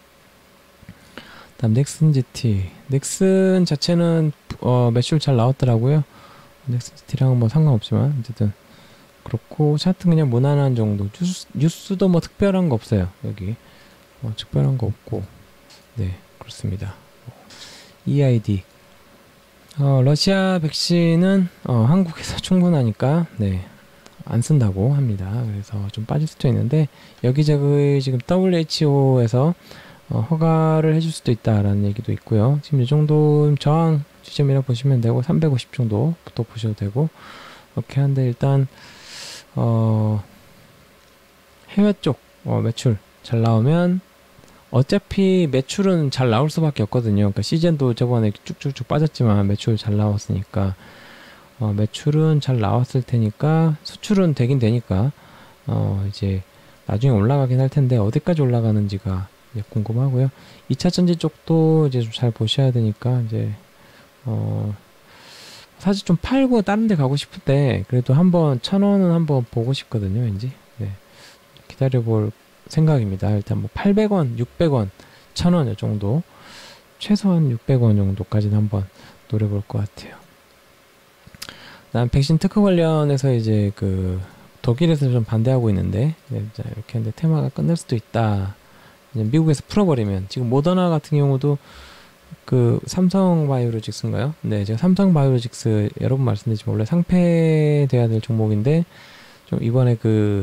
다음 넥슨 GT. 넥슨 자체는 매출 잘 나왔더라고요. 넥슨 GT랑은 뭐 상관없지만 어쨌든 그렇고, 차트 그냥 무난한 정도. 뉴스도 뭐 특별한 거 없어요. 여기 특별한 거 없고, 네, 그렇습니다. EID 러시아 백신은 한국에서 충분하니까 네, 안 쓴다고 합니다. 그래서 좀 빠질 수도 있는데, 여기저기 지금 WHO에서 허가를 해줄 수도 있다라는 얘기도 있고요. 지금 이 정도 저항 지점이라 보시면 되고, 350 정도부터 보셔도 되고, 이렇게 한데, 일단 해외 쪽 매출 잘 나오면 어차피 매출은 잘 나올 수밖에 없거든요. 그러니까 시즌도 저번에 쭉쭉쭉 빠졌지만 매출 잘 나왔으니까 매출은 잘 나왔을 테니까 수출은 되긴 되니까 이제 나중에 올라가긴 할 텐데 어디까지 올라가는지가 이제 궁금하고요. 2차 전지 쪽도 이제 좀 잘 보셔야 되니까, 이제 사실 좀 팔고 다른 데 가고 싶을 때 그래도 한번 1,000원은 한번 보고 싶거든요. 왠지. 네, 기다려볼 생각입니다. 일단 뭐 800원, 600원, 1,000원 이 정도, 최소한 600원 정도까지는 한번 노려볼 것 같아요. 난 백신 특허 관련해서 이제 그 독일에서 좀 반대하고 있는데, 네, 이렇게 하는데 테마가 끝날 수도 있다. 미국에서 풀어버리면. 지금 모더나 같은 경우도 그 삼성바이오로직스인가요? 네, 제가 삼성바이오로직스 여러 번 말씀드리지만 원래 상폐돼야 될 종목인데 좀 이번에 그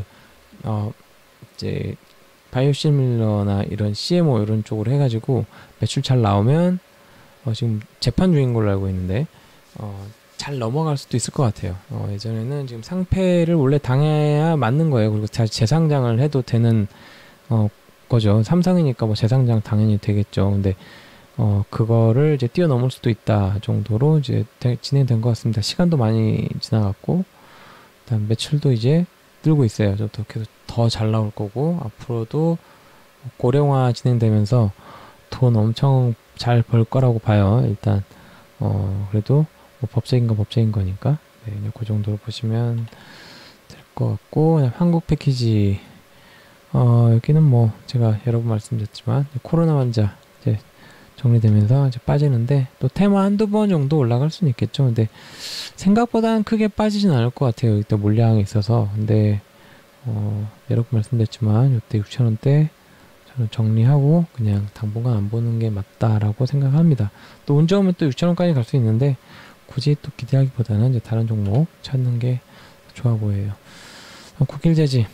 이제 바이오시밀러나 이런 CMO 이런 쪽으로 해가지고 매출 잘 나오면 지금 재판 중인 걸로 알고 있는데 잘 넘어갈 수도 있을 것 같아요. 예전에는 지금 상폐를 원래 당해야 맞는 거예요. 그리고 재상장을 해도 되는 거죠. 삼성이니까 뭐 재상장 당연히 되겠죠. 근데 그거를 이제 뛰어넘을 수도 있다 정도로 이제 진행된 것 같습니다. 시간도 많이 지나갔고, 그다음 매출도 이제 늘고 있어요. 저도 계속 더 잘 나올 거고, 앞으로도 고령화 진행되면서 돈 엄청 잘 벌 거라고 봐요. 일단, 그래도 뭐 법적인 건 법적인 거니까, 네, 그 정도로 보시면 될 것 같고, 그냥 한국 패키지, 여기는 뭐 제가 여러 번 말씀드렸지만, 코로나 환자, 이제 정리되면서 이제 빠지는데 또 테마 한두 번 정도 올라갈 수는 있겠죠. 근데 생각보다는 크게 빠지진 않을 것 같아요. 이때 물량이 있어서. 근데 여러 번 말씀드렸지만 이때 6,000원대 저는 정리하고 그냥 당분간 안 보는 게 맞다라고 생각합니다. 또 운 좋으면 또 6,000원까지 갈 수 있는데 굳이 또 기대하기보다는 이제 다른 종목 찾는 게 좋아 보여요. 국일제지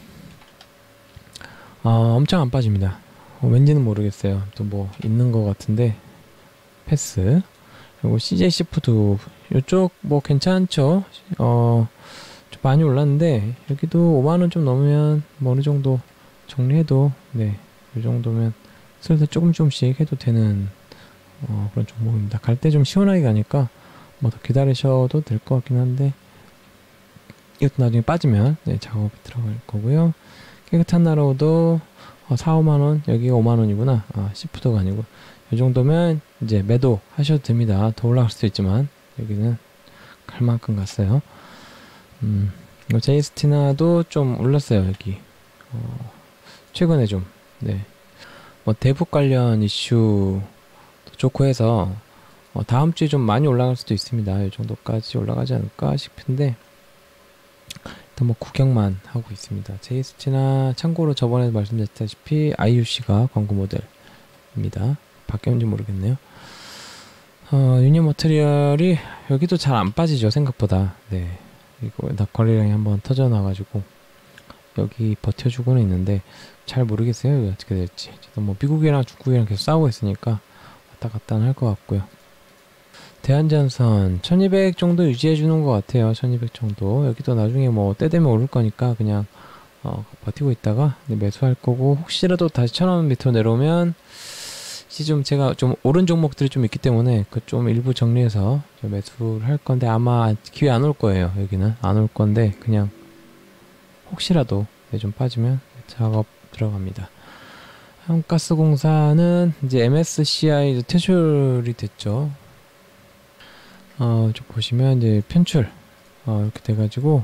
엄청 안 빠집니다. 왠지는 모르겠어요. 또 뭐 있는 것 같은데 패스. 그리고 CJC푸드 이쪽 뭐 괜찮죠. 좀 많이 올랐는데 여기도 5만원 좀 넘으면 뭐 어느 정도 정리해도 네, 이 정도면 슬슬 조금씩 해도 되는 그런 종목입니다. 갈 때 좀 시원하게 가니까 뭐 더 기다리셔도 될 것 같긴 한데 이것도 나중에 빠지면 네, 작업이 들어갈 거고요. 깨끗한 나로도 4, 5만원, 여기가 5만원이구나. 시푸드가 아니고. 이 정도면 이제 매도 하셔도 됩니다. 더 올라갈 수도 있지만, 여기는 갈 만큼 갔어요. 제이스티나도 좀 올랐어요, 여기. 최근에 좀, 네. 뭐, 대북 관련 이슈도 좋고 해서, 다음 주에 좀 많이 올라갈 수도 있습니다. 이 정도까지 올라가지 않을까 싶은데, 뭐 구경만 하고 있습니다. 제이스티나 참고로 저번에 말씀드렸다시피 IUC가 광고 모델입니다. 바뀌었는지 모르겠네요. 유니 머티리얼이 여기도 잘 안 빠지죠, 생각보다. 네, 이거 거래량이 한번 터져나가지고 여기 버텨주고는 있는데 잘 모르겠어요. 어떻게 될지. 뭐 미국이랑 중국이랑 계속 싸우고 있으니까 왔다 갔다 할 것 같고요. 대한전선 1200 정도 유지해주는 것 같아요. 1200 정도. 여기도 나중에 뭐 때 되면 오를 거니까 그냥 버티고 있다가 매수할 거고, 혹시라도 다시 1000원 밑으로 내려오면 이제 좀 제가 좀 오른 종목들이 좀 있기 때문에 그 좀 일부 정리해서 좀 매수를 할 건데 아마 기회 안 올 거예요. 여기는 안 올 건데 그냥 혹시라도 좀 빠지면 작업 들어갑니다. 한국가스공사는 이제 MSCI 퇴출이 됐죠. 좀 보시면 이제 편출 이렇게 돼가지고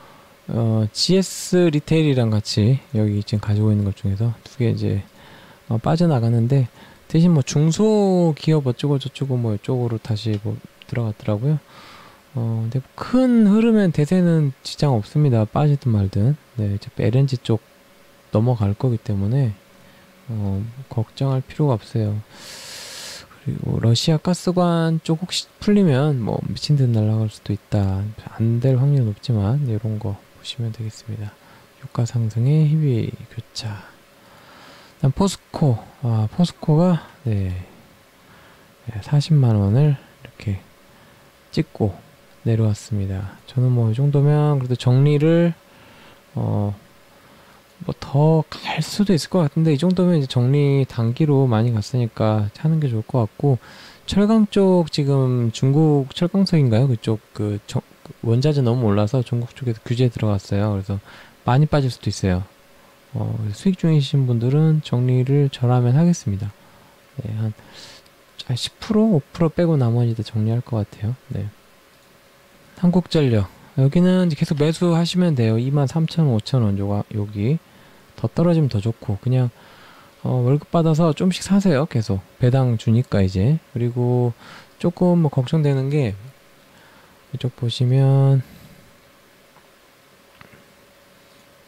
GS 리테일이랑 같이 여기 지금 가지고 있는 것 중에서 두 개 이제 빠져나가는데, 대신 뭐 중소기업 어쩌고 저쩌고 뭐 이쪽으로 다시 뭐 들어갔더라고요. 근데 큰 흐름엔 대세는 지장 없습니다. 빠지든 말든. 네, 이제 LNG 쪽 넘어갈 거기 때문에 걱정할 필요가 없어요. 그리고 러시아 가스관 쪽 혹시 풀리면 뭐 미친 듯 날아갈 수도 있다. 안 될 확률은 높지만 이런 거 보시면 되겠습니다. 유가 상승의 희비 교차. 일단 포스코. 포스코가 네, 40만 원을 이렇게 찍고 내려왔습니다. 저는 뭐 이 정도면 그래도 정리를 뭐 더 갈 수도 있을 것 같은데, 이 정도면 이제 정리 단기로 많이 갔으니까 하는 게 좋을 것 같고, 철강 쪽 지금 중국 철강석인가요? 그쪽 원자재 너무 올라서 중국 쪽에서 규제에 들어갔어요. 그래서 많이 빠질 수도 있어요. 수익 중이신 분들은 정리를 저라면 하겠습니다. 네, 한 10%, 5% 빼고 나머지 다 정리할 것 같아요. 네. 한국전력. 여기는 이제 계속 매수하시면 돼요. 23,000원, 5,000원 여기 더 떨어지면 더 좋고, 그냥 월급 받아서 좀씩 사세요. 계속 배당 주니까 이제. 그리고 조금 뭐 걱정되는 게 이쪽 보시면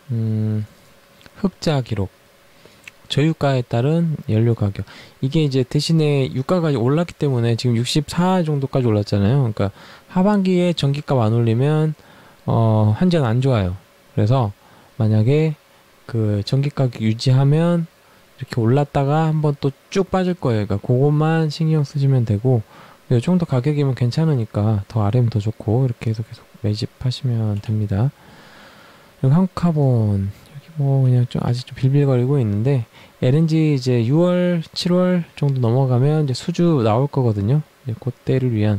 흑자 기록, 저유가에 따른 연료 가격. 이게 이제 대신에 유가가 올랐기 때문에 지금 64 정도까지 올랐잖아요. 그러니까 하반기에 전기값 안 올리면 환전 안 좋아요. 그래서 만약에 그 전기 가격 유지하면 이렇게 올랐다가 한번 또 쭉 빠질 거예요. 그러니까 그것만 신경 쓰시면 되고, 이 정도 가격이면 괜찮으니까 더 아래면 더 좋고, 이렇게 해서 계속 매집하시면 됩니다. 그리고 한국카본, 여기 뭐 그냥 좀 아직 좀 빌빌거리고 있는데, LNG 이제 6월, 7월 정도 넘어가면 이제 수주 나올 거거든요. 그때를 위한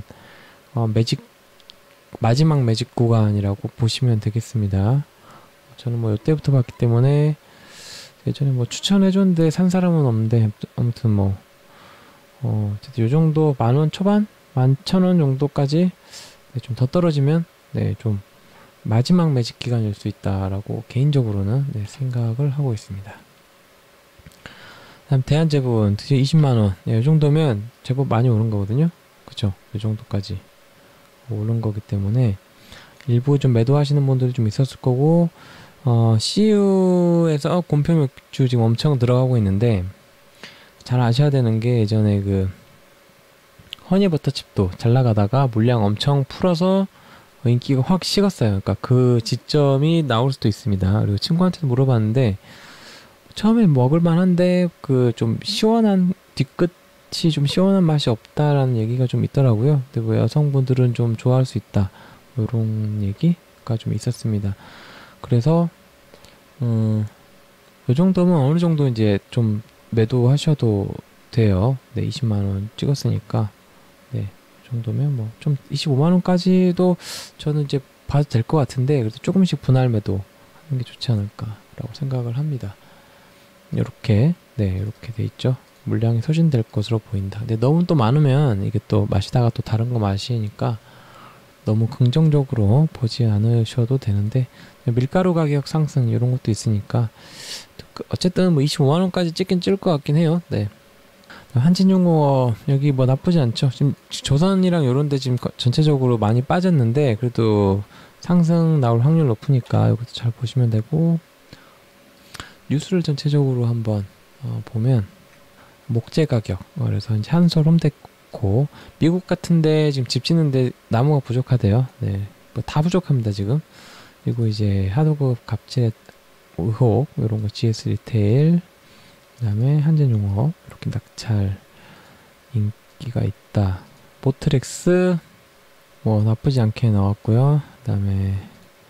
마지막 매직 구간이라고 보시면 되겠습니다. 저는 뭐 이때부터 봤기 때문에 예전에 뭐 추천해줬는데 산 사람은 없는데, 아무튼 뭐 어쨌든 요 정도 10,000원 초반? 11,000원 정도까지 좀 더 떨어지면 좀 마지막 매직 기간일 수 있다라고 개인적으로는 생각을 하고 있습니다. 다음 대한제분 드디어 20만원. 이 정도면 제법 많이 오른 거거든요. 그쵸? 이 정도까지 오른 거기 때문에 일부 좀 매도하시는 분들이 좀 있었을 거고, CU에서 곰팡맥주 지금 엄청 들어가고 있는데, 잘 아셔야 되는 게, 예전에 그 허니버터칩도 잘 나가다가 물량 엄청 풀어서 인기가 확 식었어요. 그러니까 그 지점이 나올 수도 있습니다. 그리고 친구한테도 물어봤는데, 처음에 먹을만한데 그 좀 시원한 뒤끝이 좀 시원한 맛이 없다라는 얘기가 좀 있더라고요. 근데 뭐 여성분들은 좀 좋아할 수 있다, 이런 얘기가 좀 있었습니다. 그래서 이 정도면 어느 정도 이제 좀 매도하셔도 돼요. 20만원 찍었으니까. 이 정도면 뭐 좀 25만원까지도 저는 이제 봐도 될 것 같은데, 그래도 조금씩 분할 매도 하는 게 좋지 않을까라고 생각을 합니다. 이렇게 이렇게 돼 있죠. 물량이 소진될 것으로 보인다. 근데 너무 또 많으면 이게 또 마시다가 또 다른 거 마시니까 너무 긍정적으로 보지 않으셔도 되는데, 밀가루 가격 상승 이런 것도 있으니까 어쨌든 뭐 25만원까지 찍긴 찍을 것 같긴 해요. 한진중공업 여기 뭐 나쁘지 않죠. 지금 조선이랑 요런데 지금 전체적으로 많이 빠졌는데, 그래도 상승 나올 확률 높으니까 이것도 잘 보시면 되고, 뉴스를 전체적으로 한번 보면 목재 가격, 그래서 이제 한솔, 홈데코, 미국 같은데 지금 집 짓는데 나무가 부족하대요. 뭐 다 부족합니다 지금. 그리고 이제 하도급 갑질 의혹 이런 거, GS 리테일, 그다음에 한진중공업 이렇게 낙찰 인기가 있다. 보트렉스 뭐 나쁘지 않게 나왔고요. 그다음에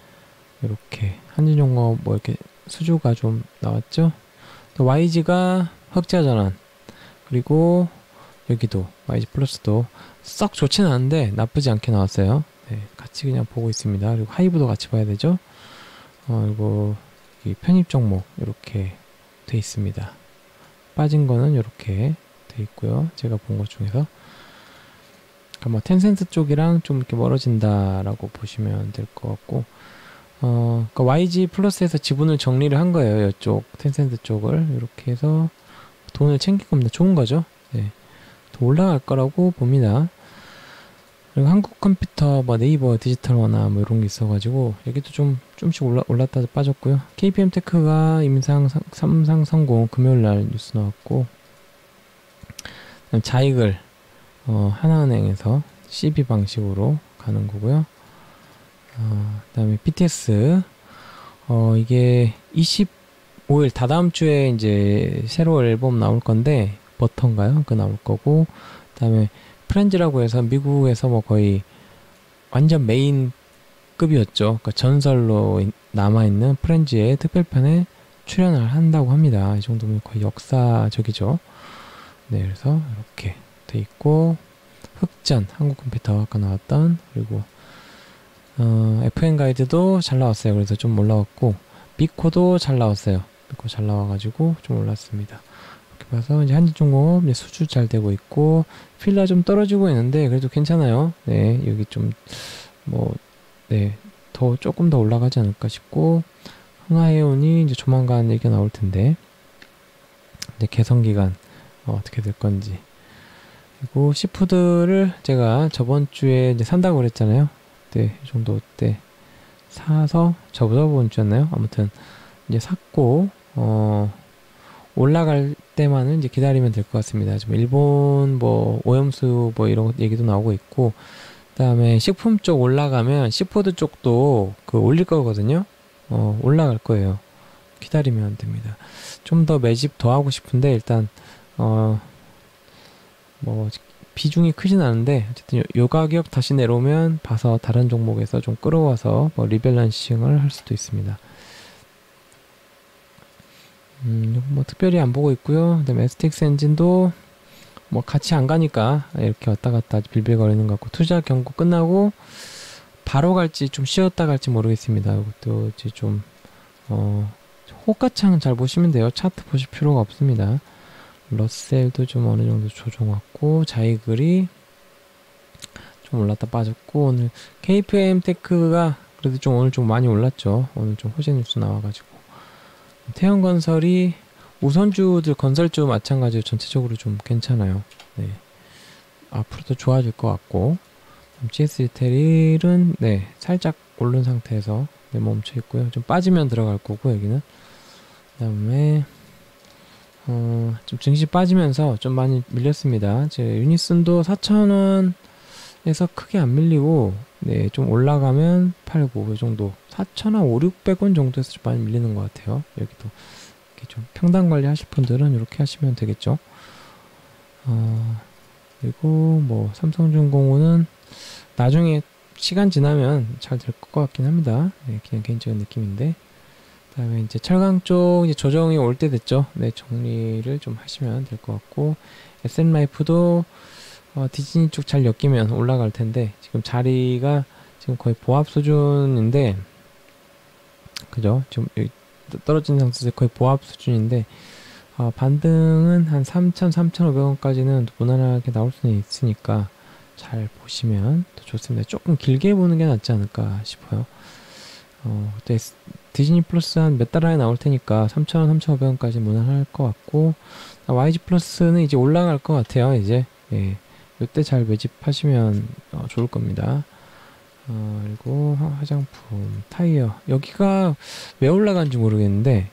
이렇게 한진중공업 뭐 이렇게 수주가 좀 나왔죠. 또 YG가 흑자 전환, 그리고 여기도 YG 플러스도 썩 좋지는 않은데 나쁘지 않게 나왔어요. 같이 그냥 보고 있습니다. 그리고 하이브도 같이 봐야 되죠. 그리고 이 편입 종목 이렇게 돼 있습니다. 빠진 거는 이렇게 돼 있고요. 제가 본 것 중에서 그러니까 뭐 텐센트 쪽이랑 좀 이렇게 멀어진다라고 보시면 될 것 같고, 그러니까 YG 플러스에서 지분을 정리를 한 거예요. 이쪽 텐센트 쪽을 이렇게 해서 돈을 챙길 겁니다. 좋은 거죠. 더 올라갈 거라고 봅니다. 그리고 한국컴퓨터, 뭐 네이버 디지털원화 뭐 이런 게 있어가지고 여기도 좀씩 올랐다 빠졌고요. KPM테크가 삼상성공 금요일날 뉴스 나왔고, 자익을 하나은행에서 CB 방식으로 가는 거고요. 그 다음에 BTS 이게 25일 다다음 주에 이제 새로 앨범 나올 건데, 버터인가요? 그거 나올 거고, 그 다음에 프렌즈라고 해서 미국에서 뭐 거의 완전 메인급이었죠. 그러니까 전설로 남아있는 프렌즈의 특별편에 출연을 한다고 합니다. 이 정도면 거의 역사적이죠. 그래서 이렇게 돼 있고, 흑전 한국컴퓨터 아까 나왔던, 그리고 FN가이드도 잘 나왔어요. 그래서 좀 올라왔고, 미코도 잘 나왔어요. 미코 잘 나와가지고 좀 올랐습니다. 이렇게 봐서 이제 한진중공업 수주 잘 되고 있고, 필라 좀 떨어지고 있는데 그래도 괜찮아요. 여기 좀 뭐 더 조금 더 올라가지 않을까 싶고, 흥하해온이 이제 조만간 얘기가 나올 텐데, 이제 개선 기간 어떻게 될 건지. 그리고 시푸드를 제가 저번 주에 이제 산다고 그랬잖아요. 이 정도 때 사서 저번 주였나요? 아무튼 이제 샀고, 올라갈 때만은 이제 기다리면 될 것 같습니다. 지금 일본 뭐 오염수 뭐 이런 얘기도 나오고 있고, 그다음에 식품 쪽 올라가면 시푸드 쪽도 그 올릴 거거든요. 올라갈 거예요. 기다리면 됩니다. 좀 더 매집 더 하고 싶은데 일단 뭐 비중이 크진 않은데 어쨌든 요 가격 다시 내려오면 봐서 다른 종목에서 좀 끌어와서 뭐 리밸런싱을 할 수도 있습니다. 뭐 특별히 안 보고 있고요. 그다음에 STX 엔진도 뭐 같이 안 가니까 이렇게 왔다 갔다 빌빌거리는 것 같고, 투자 경고 끝나고 바로 갈지 좀 쉬었다 갈지 모르겠습니다. 이것도 이제 좀 호가창 잘 보시면 돼요. 차트 보실 필요가 없습니다. 러셀도 좀 어느 정도 조정 왔고, 자이글이 좀 올랐다 빠졌고, 오늘 KPM테크가 그래도 좀 오늘 좀 많이 올랐죠. 오늘 좀 호재 뉴스 나와가지고. 태형건설이 우선주들 건설주 마찬가지로 전체적으로 좀 괜찮아요. 네. 앞으로도 좋아질 것 같고, GS 리테일은 네, 살짝 오른 상태에서 네, 멈춰 있고요. 좀 빠지면 들어갈 거고, 여기는. 그다음에 좀 증시 빠지면서 좀 많이 밀렸습니다. 제 유니슨도 4,000원에서 크게 안 밀리고, 네, 좀 올라가면 팔고, 이 정도 4,000원, 5,600원 정도에서 좀 많이 밀리는 것 같아요. 여기도 이렇게 좀 평단 관리 하실 분들은 이렇게 하시면 되겠죠. 그리고 뭐 삼성중공업은 나중에 시간 지나면 잘 될 것 같긴 합니다. 네, 그냥 개인적인 느낌인데. 그다음에 이제 철강 쪽 이제 조정이 올 때 됐죠. 네, 정리를 좀 하시면 될 것 같고, SM라이프도 디즈니 쪽 잘 엮이면 올라갈 텐데, 지금 자리가 지금 거의 보합 수준인데, 그죠? 지금 여기 떨어진 상태에서 거의 보합 수준인데, 반등은 한 3,000, 3,500원까지는 무난하게 나올 수는 있으니까 잘 보시면 더 좋습니다. 조금 길게 보는 게 낫지 않을까 싶어요. 그때 디즈니 플러스 한 몇 달 안에 나올 테니까 3,000원, 3,500원까지 무난할 것 같고, YG 플러스는 이제 올라갈 것 같아요. 이제 예, 이때 잘 매집하시면 좋을 겁니다. 그리고 화장품, 타이어, 여기가 왜 올라간지 모르겠는데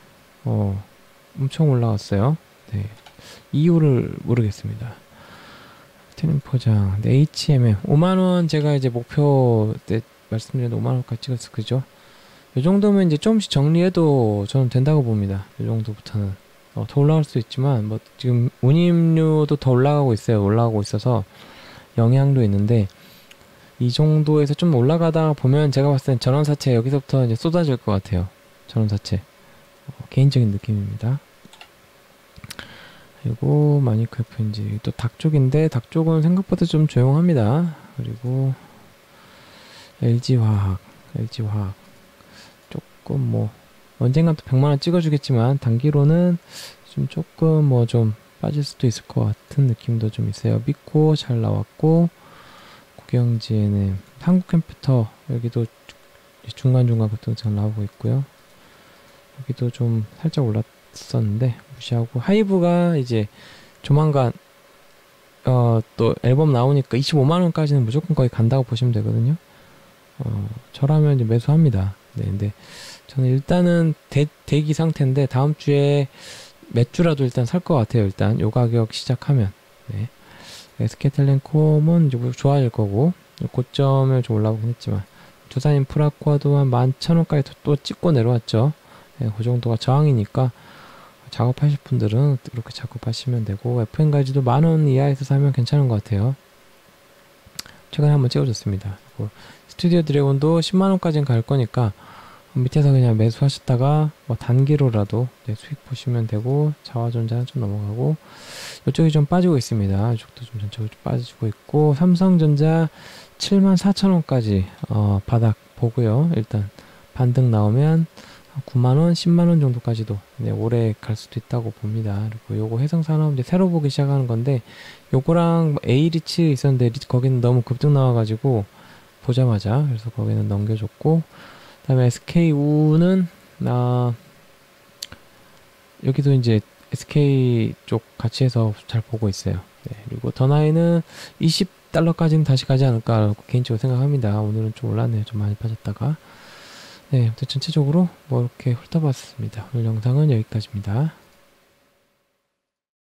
엄청 올라갔어요. 네, 이유를 모르겠습니다. 트림 포장, 네, HMM 5만원 제가 이제 목표 때 말씀드린 5만원까지 찍었어, 그죠? 이 정도면 이제 조금씩 정리해도 저는 된다고 봅니다. 이 정도부터는 더 올라갈 수도 있지만, 뭐 지금 운임료도 더 올라가고 있어요. 올라가고 있어서 영향도 있는데, 이 정도에서 좀 올라가다 보면 제가 봤을 땐 전원사채 여기서부터 이제 쏟아질 것 같아요. 전원사채. 개인적인 느낌입니다. 그리고 마니크FNG 또 닭 쪽인데, 닭 쪽은 생각보다 좀 조용합니다. 그리고 LG화학 조금 뭐 언젠간 또 100만원 찍어주겠지만 단기로는 좀 조금 뭐 좀 빠질 수도 있을 것 같은 느낌도 좀 있어요. 믿고 잘 나왔고, 국영지에는 한국컴퓨터 여기도 중간중간 같은 잘 나오고 있고요. 여기도 좀 살짝 올랐었는데 무시하고, 하이브가 이제 조만간 또 앨범 나오니까 25만원까지는 무조건 거의 간다고 보시면 되거든요. 저라면 이제 매수합니다. 네, 근데 저는 일단은 대기 상태인데 다음 주에 몇 주라도 일단 살 것 같아요. 일단 요 가격 시작하면. 네. SK텔레콤은 이제 좋아질 거고, 고점을 좀 올라오긴 했지만, 두산인프라코아도 한 11,000원까지 또 찍고 내려왔죠. 네, 그 정도가 저항이니까 작업하실 분들은 이렇게 작업하시면 되고, FN까지도 10,000원 이하에서 사면 괜찮은 것 같아요. 최근에 한번 찍어줬습니다. 스튜디오 드래곤도 10만원까지는 갈 거니까 밑에서 그냥 매수하셨다가 뭐 단기로라도 네, 수익 보시면 되고, 자화전자는 좀 넘어가고, 이쪽이 좀 빠지고 있습니다. 이쪽도 좀 전체적으로 좀 빠지고 있고, 삼성전자 74,000원까지 바닥 보고요. 일단 반등 나오면 9만원, 10만원 정도까지도 네, 오래 갈 수도 있다고 봅니다. 그리고 요거 해상산업 이제 새로 보기 시작하는 건데, 요거랑 A리치 있었는데 거기는 너무 급등 나와가지고 보자마자, 그래서 거기는 넘겨줬고, 그 다음에 SK우는 여기도 이제 SK 쪽 같이 해서 잘 보고 있어요. 네, 그리고 더나이는 20달러까지는 다시 가지 않을까 개인적으로 생각합니다. 오늘은 좀 올랐네요. 좀 많이 빠졌다가. 네, 아무튼 전체적으로 뭐 이렇게 훑어봤습니다. 오늘 영상은 여기까지입니다.